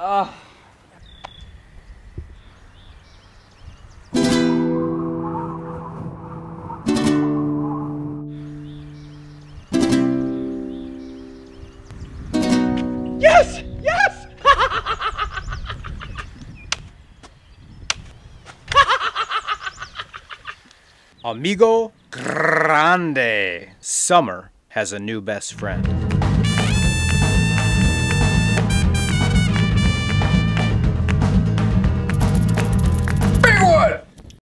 Yes! Yes! Amigo Grande. Summer has a new best friend.